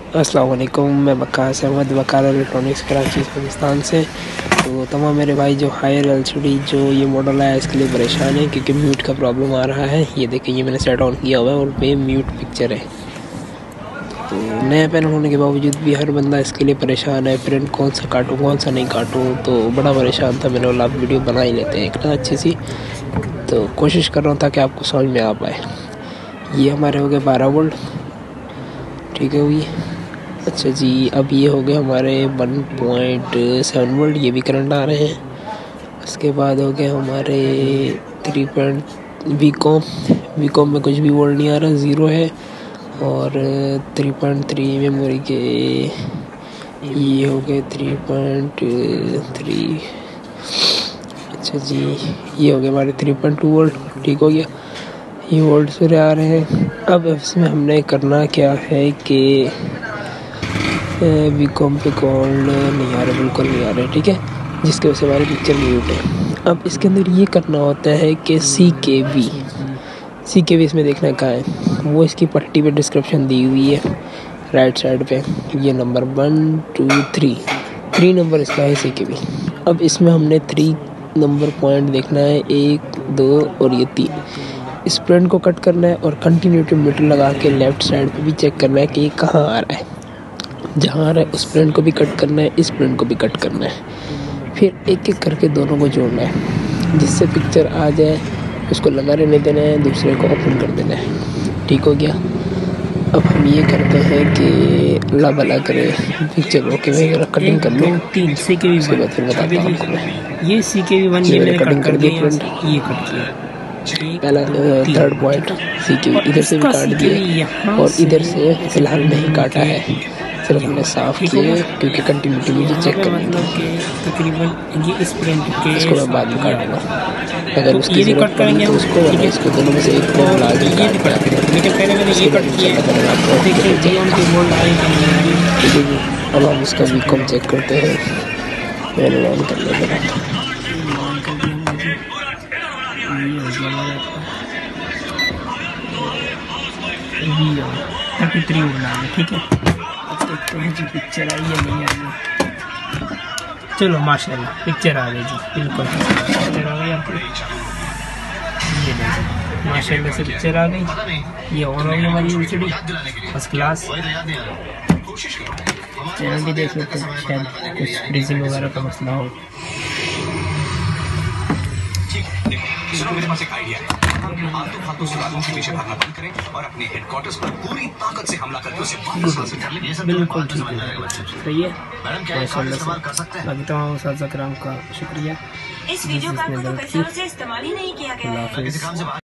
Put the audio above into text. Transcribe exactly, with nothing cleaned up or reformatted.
अस्सलाम वालेकुम, मैं वक्कास अहमद वकार इलेक्ट्रॉनिक्स कराची पाकिस्तान से। तो तमाम मेरे भाई जो हायर एलसीडी जो ये मॉडल है इसके लिए परेशान है क्योंकि म्यूट का प्रॉब्लम आ रहा है। ये देखिए, ये मैंने सेट ऑन किया हुआ है और पे म्यूट पिक्चर है। तो नया पैनल होने के बावजूद भी हर बंदा इसके लिए परेशान है, प्रिंट कौन सा काटूँ कौन सा नहीं काटूँ। तो बड़ा परेशान था, मैंने बोला आप वीडियो बना ही लेते हैं एक ना अच्छी सी। तो कोशिश कर रहा हूँ ताकि आपको समझ में आ पाए। ये हमारे हो गए बारह वोल्ट, ठीक है हुई। अच्छा जी, अब ये हो गए हमारे वन पॉइंट सेवन वोल्ट, ये भी करंट आ रहे हैं। उसके बाद हो गए हमारे three point V com V com में कुछ भी वोल्ट नहीं आ रहा, ज़ीरो है। और थ्री पॉइंट थ्री मेमोरी के ये हो गए थ्री पॉइंट थ्री। अच्छा जी, ये हो गए हमारे थ्री पॉइंट टू वोल्ट, ठीक हो गया। ये वोल्ट से आ रहे हैं। अब इसमें हमने करना क्या है कि वी कॉम पे कॉल नहीं आ रहा, बिल्कुल नहीं आ रहा है, ठीक है, जिसकी वजह से हमारी पिक्चर म्यूट है। अब इसके अंदर ये करना होता है कि सी के वी सी के वी इसमें देखना कहाँ है, वो इसकी पट्टी पे डिस्क्रिप्शन दी हुई है राइट साइड पे। ये number one two three three number इसका है सी के वी। अब इसमें हमने थ्री नंबर पॉइंट देखना है, एक दो और ये तीन। इस प्रिंट को कट करना है और कंटिन्यूटी मीटर लगा के लेफ़्ट साइड पे भी चेक करना है कि ये कहाँ आ रहा है। जहाँ आ रहा है उस प्रिंट को भी कट करना है, इस प्रिंट को भी कट करना है। फिर एक एक करके दोनों को जोड़ना है, जिससे पिक्चर आ जाए उसको लगा रहने देना है, दूसरे को ओपन कर देना है, ठीक हो गया। अब हम ये करते हैं कि अल्लाह भला करे पिक्चर ओके वगैरह कटिंग कर लो। तीन सी के वी उसके बाद फिर बताता हूँ आपको मैं। ये सी के वी वन ये मैंने कटिंग कर दी प्रिंट, ये कट किया पहला थर्ड पॉइंट सी के वी इधर से भी काट दिए और इधर से फिलहाल नहीं काटा है, सिर्फ हमने साफ किए क्योंकि कंटिन्यूटी मुझे चेक करनी थी। तकरीबन ये इस प्रिंट के इसको मैं बाद में काटूंगा, अगर उसकी जरूरत पड़ी तो उसको, वरना इसको दोनों में से एक को ला के काट दिया। लेकिन पहले मैंने ये कट किया, देखिए जी उनके बोल्ट आई ठीक है जी। अब हम इसका वीकॉम चेक करते हैं, मैंने ऑन कर लिया। थर्टी थ्री उड़ना है, ठीक है। अब देखते हैं जी पिक्चर आई या नहीं आई। चलो माशाल्लाह पिक्चर आ गई जी, बिल्कुल पिक्चर आ गई आपको, ये देखो माशाल्लाह से पिक्चर आ गई। ये ऑन हो गई हमारी एलसीडी फर्स्ट क्लास। चैनल भी देख लेते हैं, शायद कुछ फ्रीजिंग वगैरह का मसला हो। सुनो, मेरे पास एक आइडिया है। आलतू फालतू सुरागों के पीछे भागना बंद करें और अपने हेडक्वार्टर्स पर पूरी ताकत से हमला करके उसे वापस हासिल कर लें। बिल्कुल ठीक है, सही है। बाकी तमाम उस्ताद-ए-किराम का शुक्रिया। इस वीडियो कार्ड को तो पैसों से इस्तेमाल ही नहीं किया गया है।